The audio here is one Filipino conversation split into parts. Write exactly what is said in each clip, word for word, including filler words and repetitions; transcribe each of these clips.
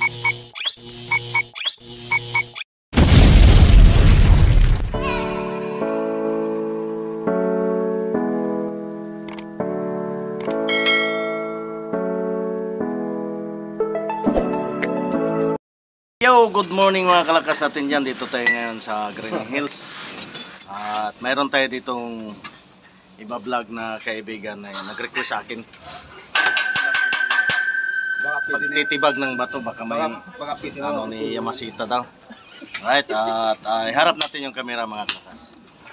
Yo, good morning mga kalakas natin dyan. Dito tayo ngayon sa Green Hills. At mayroon tayo ditong iba-vlog na kaibigan na nag-request sa akin. Pagtitibag ng bato, baka may ano ni Yamasita daw. Right, at uh, harap natin yung camera mga kalakas.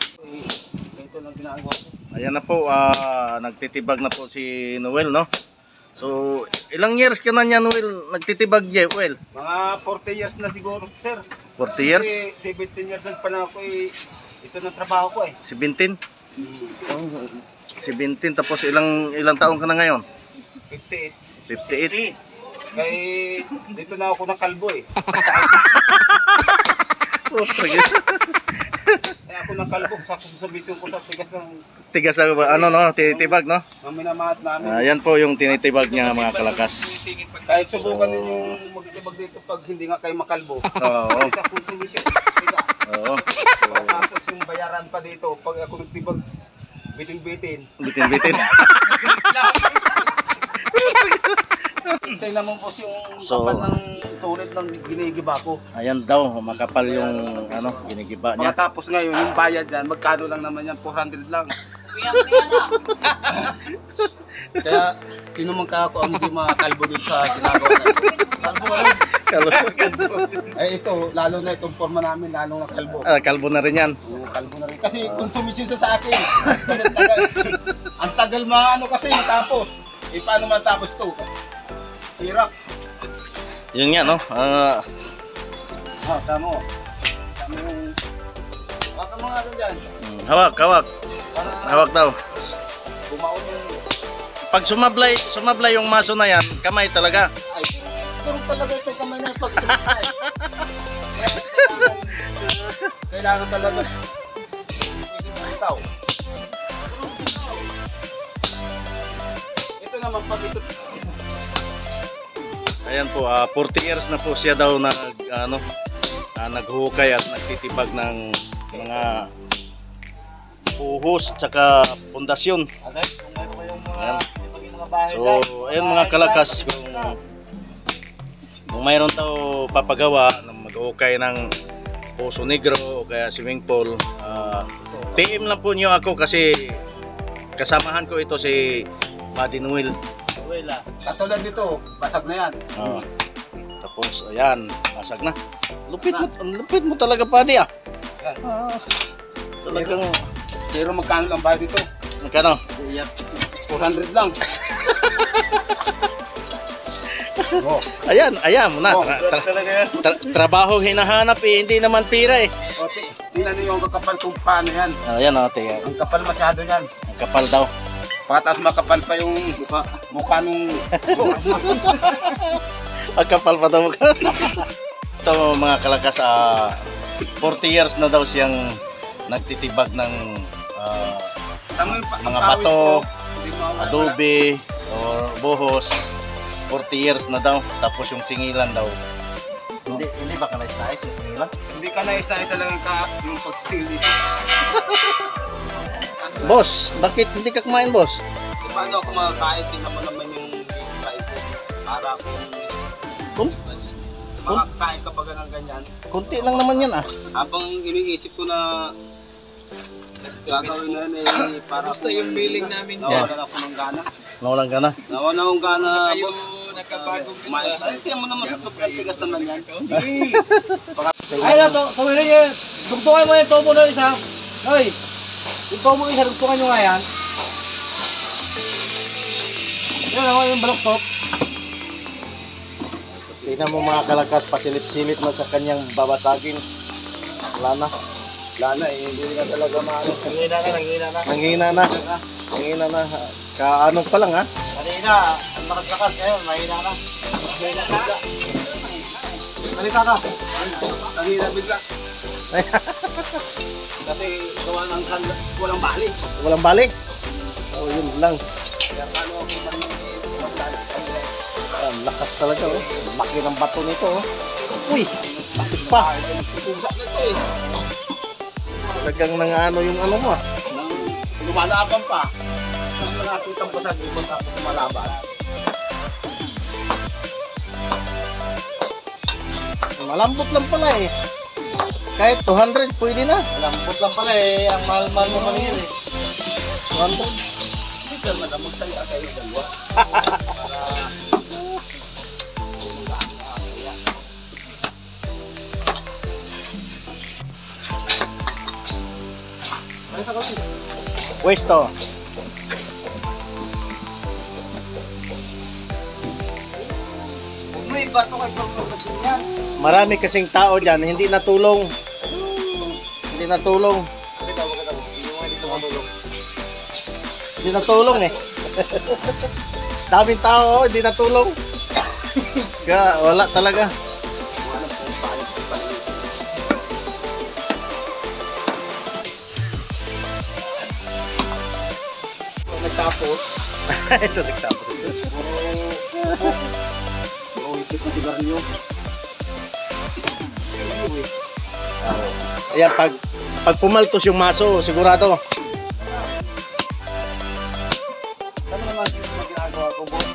Ayan na po, uh, nagtitibag na po si Noel, no? So, ilang years ka na niya, Noel, nagtitibag niya, Noel? Mga forty years na siguro, sir. forty years? Kasi seventeen years na pa na ako eh. Ito na trabaho ko eh. seventeen? seventeen, tapos ilang ilang taon ka na ngayon? fifty-eight. fifty-eight? Kaya dito na ako nakalbo eh. Oh, Kaya ako nakalbo sa servisyon ko sa tigas ng... Tigas sa ano, no? Tinitibag, no? Ang minamahal namin. Ayan po yung tinitibag niya mga kalakas. Kahit subukan so, ninyo magtibag dito pag hindi nga kayo makalbo. Oo. Sa servisyon tigas. Oo. So, tapos yung bayaran pa dito pag ako nagtibag bitin-bitin. Bitin-bitin. Tingnan mo po yung So, kapal ng sulit ng ginigiba ko. Ayan daw, makapal yung ano, ginigiba niya. Pagkatapos ngayon, yung bayad dyan, magkano lang naman yan? four hundred lang. Kaya, sino man ka ako ang hindi makakalbo dun sa ginagawa na ito? Kalbo ka rin. Ay ito, lalo na itong forma namin, lalo na kalbo. Ah, kalbo na rin yan. Oo, kalbo na rin. Kasi konsumisyon siya sa akin. Kasi ang tagal, ang tagal mga ano kasi, tapos. Eh, paano matapos to? Hirap. Yung yan, no? Ah, Ah, tama mo. Tama yung... Baka mga ano dyan. hawak, hawak. Para Hawak daw. bumaon yung... Pag sumablay, sumablay yung maso na yan, kamay talaga. Ay, pero talaga ito kamay na pag tumatay. Kailangan talaga. Ito. Ito naman pag ito. Ayan po, uh, forty years na po siya daw nag, ano, uh, naghuhukay at nagtitibag ng mga buhos at saka pundasyon. Ayan. So, ayun mga kalakas, kung, kung mayroon daw papagawa ng maghukay ng Poso Negro o kaya swimming pool, uh, P M lang po niyo ako kasi kasamahan ko ito si Buddy Noel. Katulad dito, basag na yan. Oh. Tapos ayan, basag na. Lupit mo, lupit mo talaga Buddy ah. Yan. Ah, talagang Pero magkano lang bayad dito? magkano? four hundred lang. Oh. Ayan, ayan mo na. Oh, Tra tra tra trabaho hinahanap eh, hindi naman pira eh. O, tingnan niyo yung kakapal kung paano yan. Ayan oh, tingnan. Ang kapal masyado yan. Ang kapal daw. Patas makapal pa yung mukha, mukha nung... Ang kapal pa daw mukha. Ito mga kalakas, uh, forty years na daw siyang nagtitibag ng uh, mga bato, adobe, or buhos. forty years na daw, tapos yung singilan daw. Hindi, hindi ba ka nais-nais yung singilan? Hindi ka nais-nais talaga ka yung pagsili. Boss, bakit hindi ka kumain, boss? Paano ako makakain? Tingnan mo naman yung kain ko. Para akong Kun makakain kapag ng ganyan. kunti lang naman yan ah. Habang iniisip ko na gagawin na yan eh, para Gusto yung feeling namin dyan. nawalan ako ng gana. Nawalan ka na. Nawalan akong gana, Kayo boss. nakabagong Kumain. Ay, tingnan mo naman sa sobrang tigas naman yan. Ay lang, kawin yan. Dugtungan mo yung tomo na isa. Hoy, yung tomo isa, dugtungan nyo nga yan. Yan ako yung baloktot. Tingnan mo mga kalakas, pasilip-silip na sa kanyang babasagin. Wala na. Wala na eh, hindi na talaga maano. Nanghina na, nanghina na. Nanghina na. Nanghina na. Kaano pa lang ha? Kanina, ang nakaglakas ngayon, mahina na. Mahina na. Salita ka. Nanghina bigla. Kasi gawa ng kan- walang bali. Walang balik. Oh, yun lang. Kaya paano ako man Yan Lakas talaga oh. Laki ng bato nito oh. Uy, bakit pa? Talagang nangano yung ano mo ah. Lumalaban pa. Nang nakakitang basag, di ba tapos lumalaban? Malambot lang pala eh. Kahit two hundred pwede na. Malambot lang pala eh. Ang mahal-mahal mo maningil eh. two hundred. Hindi ka madamot tayo kayo dalawa. Pwesto. May bato kayo sa mga yan. Marami kasing tao dyan, hindi natulong. Hindi natulong. Hindi natulong eh. Daming tao, hindi natulong. Kaya wala talaga. Nagtapos. Ito nagtapos. Oo, ikit na sigarilyo. Ayan, pag, pag pumaltos yung maso, sigurado. Ano naman yung ginagawa ko, Bo?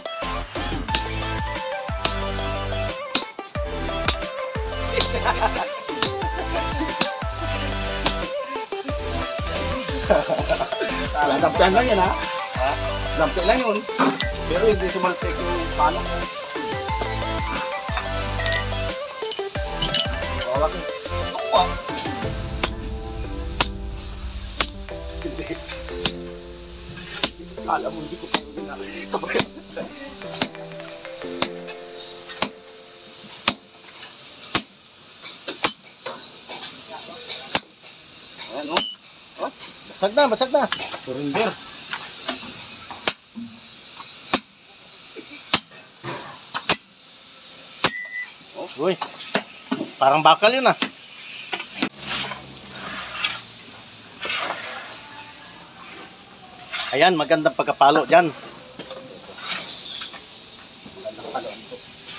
Lampian lang yan, ha? Ha? Lampian lang yun. Pero hindi sumaltek yung paano mo. Wala ko. Ano Hindi. Kala mo, hindi ko pa ginagawa. Ayan, o. Basag na, basag na. Surrender. Uy, parang bakal yun ah. Ayan, magandang pagkapalo dyan. Magandang palo ito.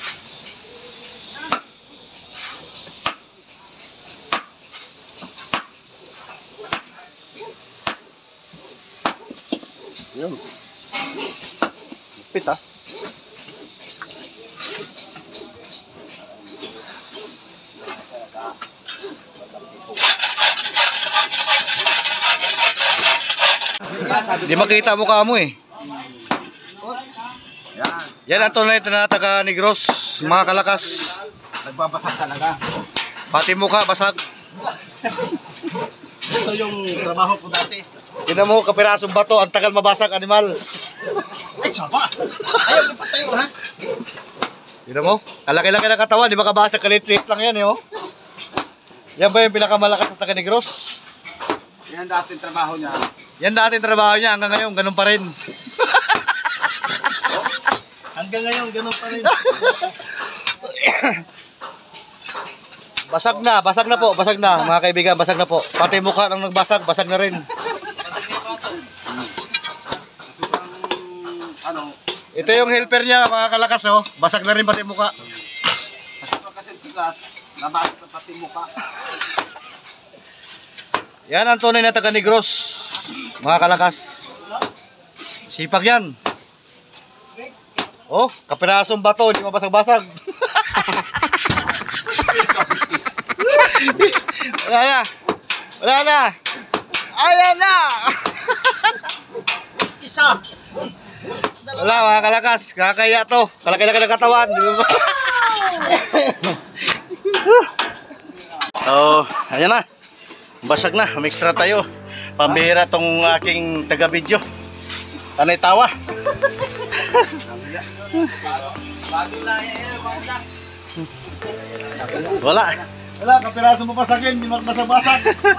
Yun. Lupit ah. Di makita mukha mo eh. Yan. Yan ang tunay na taga Negros, mga kalakas. Nagbabasag talaga. Pati mukha basag. Ito yung trabaho ko dati. Tinan mo, kapirasong bato, ang tagal mabasag animal. Ay, saba! Ayaw, lipat tayo, ha? Tinan mo, kalaki-laki ng katawan, di makabasag, kalit-lit lang yan eh oh. Yan ba yung pinakamalakas na taga Negros? Yan dati trabaho niya. Yan dati trabaho niya, hanggang ngayon, ganun pa rin. Hanggang ngayon, ganun pa rin. Basag na, basag na po, basag na, mga kaibigan, basag na po. Pati mukha nang nagbasag, basag na rin. Ano? Ito yung helper niya, mga kalakas oh. Basag na rin pati mukha. Kasi pa kasi tigas, nabasag na pati mukha. Yan ang tunay na taga Negros, mga kalakas. Sipag yan. Oh, kapirasong bato, hindi mabasag-basag. Wala na. Wala na. Ayan na. Isa! Wala, mga kalakas. Kakaya to. Kalaki-laki ng katawan. Di ba? So, ayan na. Basag na. Mixtra tayo. Pambihira tong aking taga-video. Tanay tawa. Wala. Wala, kapiraso mo pasagin, hindi magbasag-basag.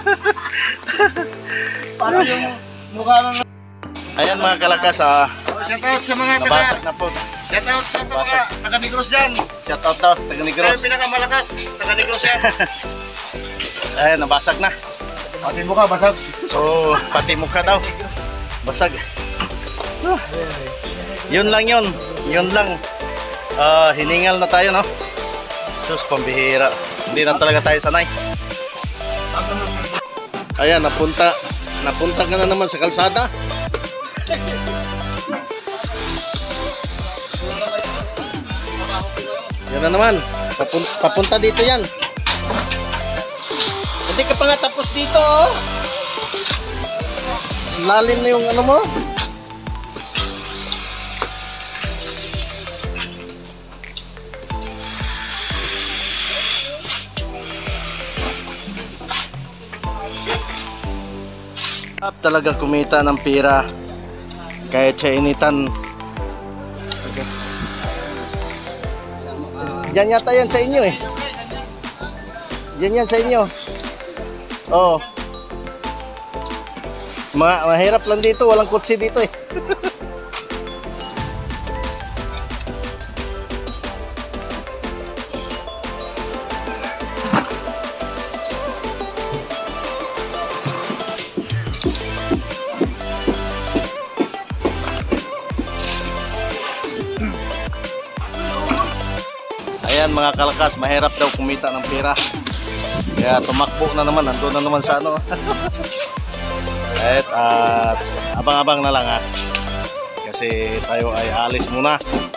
Paano yung mukha ng... Ayan mga kalakas, ah. Shout out sa mga taga... Nabasag na po. Shout out sa mga taga Negros dyan. Shout out daw, taga Ito Negros. yung pinakamalakas, taga Negros yan. Ayan, nabasag na. Pati mukha, basag. So, pati mukha daw. Basag. Yun lang yun. Yun lang. Ah, hiningal na tayo, no? Sus, pambihira. Hindi na talaga tayo sanay. Ayan, napunta. Napunta ka na naman sa kalsada. Yan na naman. Papun papunta dito yan. Hindi ka pa nga tapos dito, oh. Lalim na yung ano mo. Up talaga kumita ng pira kahit sa initan. Okay. Yan yata yan sa inyo eh. Yan yan sa inyo. Oh. Ma mahirap lang dito, walang kutsi dito eh. Ayan mga kalakas, mahirap daw kumita ng pera. Kaya tumakbo na naman, nandun na naman sa ano. At uh, abang-abang na lang ha. Kasi tayo ay alis muna.